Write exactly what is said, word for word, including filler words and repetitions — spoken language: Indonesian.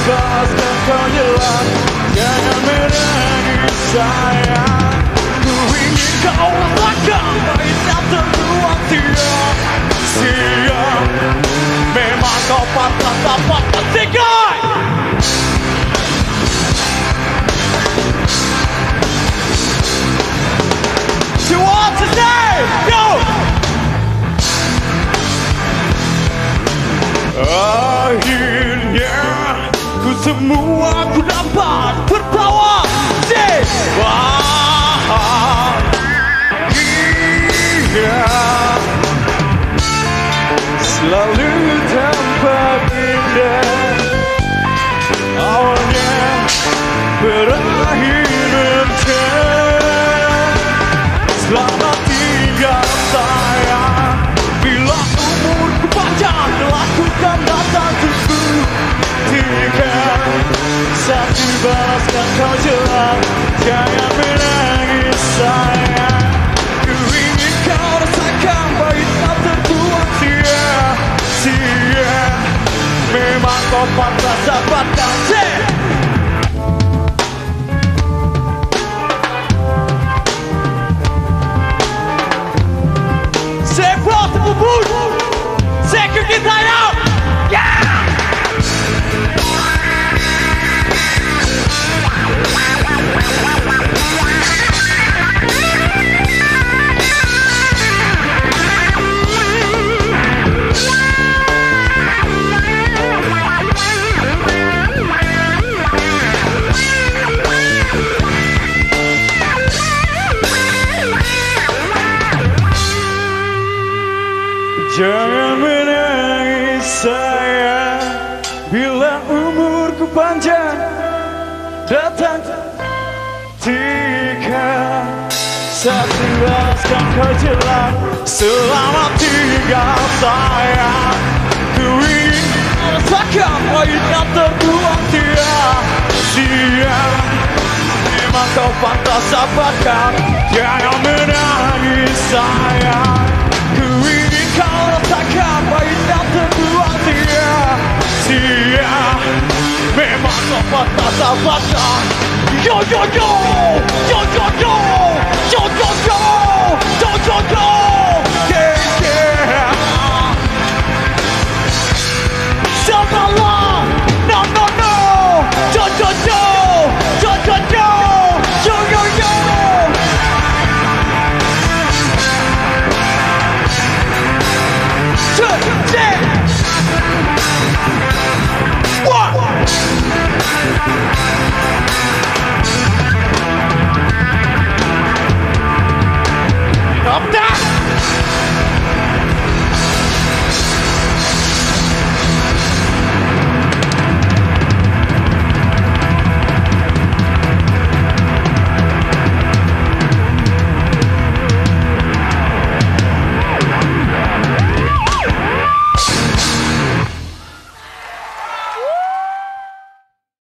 balaskan kau jelas. Jangan menangis sayang. Ku ingin kau rasakan pahit yang tertuang sia-sia. Memang kau pantas dapat tertinggal. She wants to say, go! Akhirnya ku semua ku dapat tertawa. Bahagia selalu tampak indah. Awalnya berakhir rencana. Selamat tinggal sayang. Bila umurku panjang, lakukan datang untukku. Jika satu balaskan kau jelas. Jangan menangis sayang. Ku ingin kau rasakan pahit yang tertuang sia-sia. Memang kau pantas dapatkan. C'est forte pour vous. C'est que qui d'ailleurs. Yeah. Jangan menangis sayang. Bila umurku panjang, datang jika satu balaskan kau jelas. Selamat tinggal sayang. Ku ingin rasakan pahit yang terbuang sia-sia. Memang kau pantas dapatkan. Jangan menangis sayang.